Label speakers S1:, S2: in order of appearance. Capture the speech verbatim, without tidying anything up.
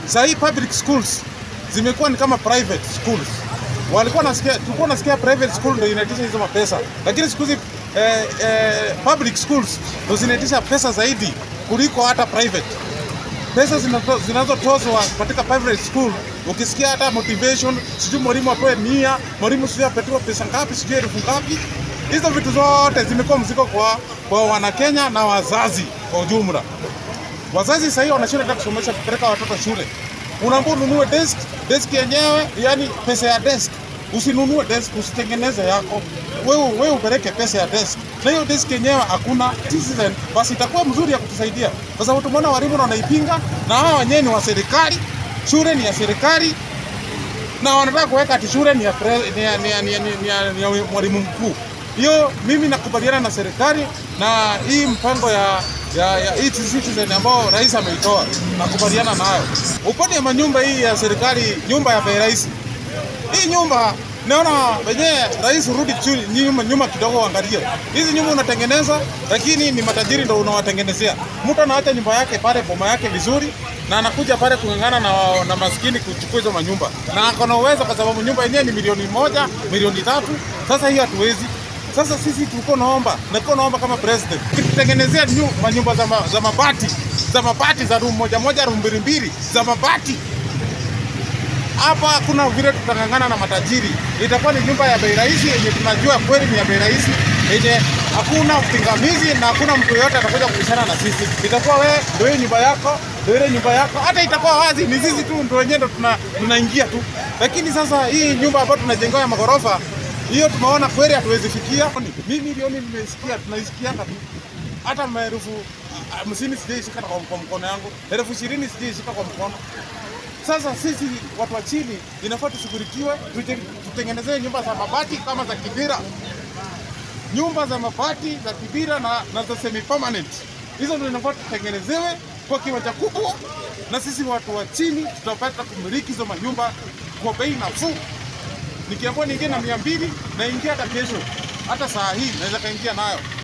S1: Sasa hii public schools zimekuwa ni kama private schools. Walikuwa nasikia, tulikuwa nasikia private school ndio inaitisha hizo mapesa, lakini siku hizi eh, eh, public schools ndio zinaitisha pesa zaidi kuliko hata private. Pesa zinazotozwa katika private school, ukisikia hata motivation, sijui mwalimu apewe mia, mwalimu sijui apewe pesa ngapi, sijui elfu ngapi. Hizo vitu zote zimekuwa mzigo kwa kwa Wanakenya na wazazi kwa ujumla. Wazazi sasa hivi wanashinda hata kusomesha kupeleka watoto shule. Unaambiwa ununue desk, desk yenyewe, yani pesa ya desk. Usinunue desk, usitengeneze yako. Wewe wewe upeleke pesa ya desk. Na hiyo desk yenyewe hakuna citizen, basi itakuwa mzuri ya kutusaidia. Kwa sababu tumeona walimu wanaipinga na hao wenyewe ni wa serikali, shule ni ya serikali na wanataka kuweka ati shule ni ya ni ya ni ya mwalimu mkuu. Hiyo mimi nakubaliana na serikali na hii mpango ya ya ya hii citizen ambao rais ameitoa, nakubaliana nayo. Upande wa manyumba hii ya serikali, nyumba ya bei rais. Hii nyumba naona wenyewe rais rudi nyuma nyuma kidogo, angalia. Hizi nyumba unatengeneza lakini ni matajiri ndio unawatengenezea. Mtu anaacha nyumba yake pale boma yake vizuri na anakuja pale kungangana na na maskini kuchukua hizo manyumba. Na akona uwezo kwa sababu nyumba yenyewe ni milioni moja, milioni tatu. Sasa hiyo hatuwezi. Sasa sisi tulikuwa naomba, na naomba kama president, tutengenezea nyumba za, ma, za mabati, za mabati za room moja moja, room mbili mbili, za mabati. Hapa kuna vile tutangangana na matajiri. Itakuwa ni nyumba ya bei rahisi yenye tunajua kweli ni ya bei rahisi, yenye hakuna pingamizi na hakuna mtu yote atakuja kubishana na sisi. Itakuwa wewe ndio hiyo nyumba yako, ndio ile nyumba yako. Hata itakuwa wazi ni sisi tu ndio wenyewe ndio tuna tunaingia tu. Lakini sasa hii nyumba ambayo tunajenga ya magorofa, hiyo tumeona kweli hatuwezi fikia. Mimi milioni nimesikia, tunaisikianga tu. Hata maelfu hamsini sijaishika kwa mkono yangu, elfu ishirini sijaishika kwa mkono. Sasa sisi watu wa chini inafaa tushughulikiwe, tutengenezee nyumba za mabati kama za Kibira. Nyumba za mabati za Kibira na, na za semi permanent. Hizo ndio inafaa tutengenezewe kwa kiwanja kubwa, na sisi watu wa chini tutapata kumiliki hizo manyumba kwa bei nafuu. Nikiambiwa niingie na mia mbili na ingia hata kesho, hata saa hii naweza kaingia nayo.